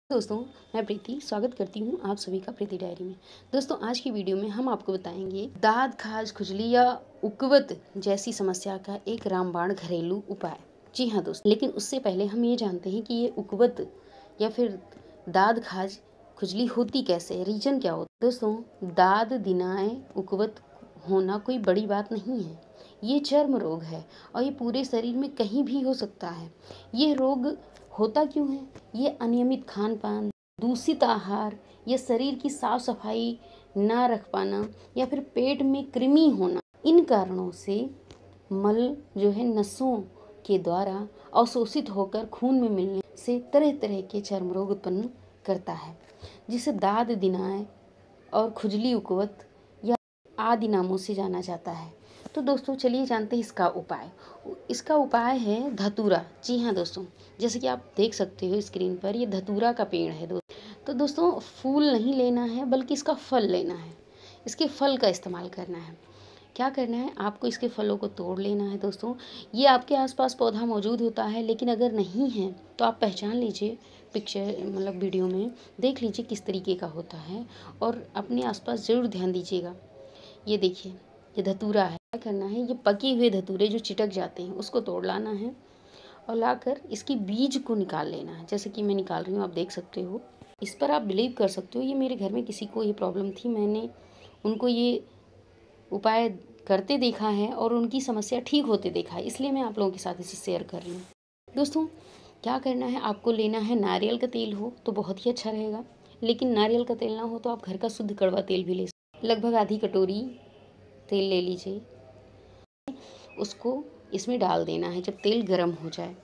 दोस्तों, मैं प्रीति स्वागत करती हूँ आप सभी का प्रीति डायरी में। दोस्तों, आज की वीडियो में हम आपको बताएंगे दाद खाज खुजली या उकवत जैसी समस्या का एक रामबाण घरेलू उपाय। जी हाँ दोस्तों, लेकिन उससे पहले हम ये जानते हैं कि ये उकवत या फिर दाद खाज खुजली होती कैसे है, रीजन क्या होता है। दोस्तों, दाद दिनाए उकवत होना कोई बड़ी बात नहीं है। ये चर्म रोग है और ये पूरे शरीर में कहीं भी हो सकता है। ये रोग होता क्यों है? ये अनियमित खान पान, दूषित आहार या शरीर की साफ सफाई ना रख पाना या फिर पेट में कृमि होना, इन कारणों से मल जो है नसों के द्वारा अवशोषित होकर खून में मिलने से तरह तरह के चर्म रोग उत्पन्न करता है, जिसे दाद दिनाए और खुजली उकवत या आदि नामों से जाना जाता है। तो दोस्तों, चलिए जानते हैं इसका उपाय। इसका उपाय है धतूरा। जी हाँ दोस्तों, जैसे कि आप देख सकते हो स्क्रीन पर, ये धतूरा का पेड़ है तो दोस्तों, फूल नहीं लेना है बल्कि इसका फल लेना है। इसके फल का इस्तेमाल करना है। क्या करना है, आपको इसके फलों को तोड़ लेना है। दोस्तों, ये आपके आसपास पौधा मौजूद होता है, लेकिन अगर नहीं है तो आप पहचान लीजिए, पिक्चर मतलब वीडियो में देख लीजिए किस तरीके का होता है और अपने आसपास ज़रूर ध्यान दीजिएगा। ये देखिए, ये धतूरा है। क्या करना है, ये पके हुए धतूरे जो चिटक जाते हैं उसको तोड़ लाना है और लाकर इसकी बीज को निकाल लेना है, जैसे कि मैं निकाल रही हूँ, आप देख सकते हो। इस पर आप बिलीव कर सकते हो, ये मेरे घर में किसी को ये प्रॉब्लम थी, मैंने उनको ये उपाय करते देखा है और उनकी समस्या ठीक होते देखा है, इसलिए मैं आप लोगों के साथ इसे शेयर कर रही हूँ। दोस्तों, क्या करना है, आपको लेना है नारियल का तेल हो तो बहुत ही अच्छा रहेगा, लेकिन नारियल का तेल ना हो तो आप घर का शुद्ध कड़वा तेल भी ले सकते। लगभग आधी कटोरी तेल ले लीजिए, उसको इसमें डाल देना है जब तेल गर्म हो जाए।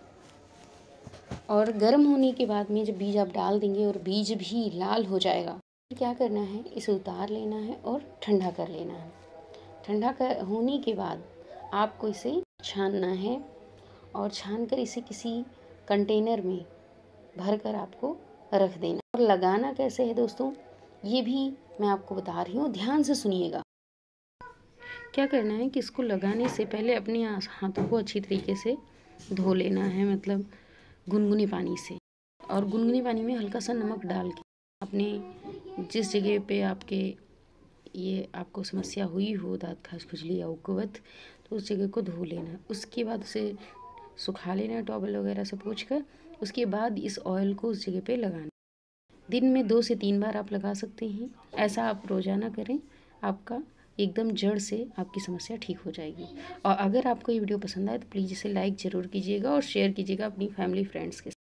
और गर्म होने के बाद में जब बीज आप डाल देंगे और बीज भी लाल हो जाएगा, तो क्या करना है, इसे उतार लेना है और ठंडा कर लेना है। ठंडा कर होने के बाद आपको इसे छानना है और छानकर इसे किसी कंटेनर में भरकर आपको रख देना। और लगाना कैसे है दोस्तों, ये भी मैं आपको बता रही हूँ, ध्यान से सुनिएगा। क्या करना है कि इसको लगाने से पहले अपने हाथों को अच्छी तरीके से धो लेना है, मतलब गुनगुने पानी से, और गुनगुने पानी में हल्का सा नमक डाल के अपने जिस जगह पे आपके ये आपको समस्या हुई हो, दाँत खाज खुजली या उकवत, तो उस जगह को धो लेना है। उसके बाद उसे सुखा लेना है टॉवल वगैरह से पोंछ कर। उसके बाद इस ऑयल को उस जगह पे लगाना। दिन में 2 से 3 बार आप लगा सकते हैं। ऐसा आप रोज़ाना करें, आपका एकदम जड़ से आपकी समस्या ठीक हो जाएगी। और अगर आपको ये वीडियो पसंद आए तो प्लीज़ इसे लाइक ज़रूर कीजिएगा और शेयर कीजिएगा अपनी फैमिली फ्रेंड्स के साथ।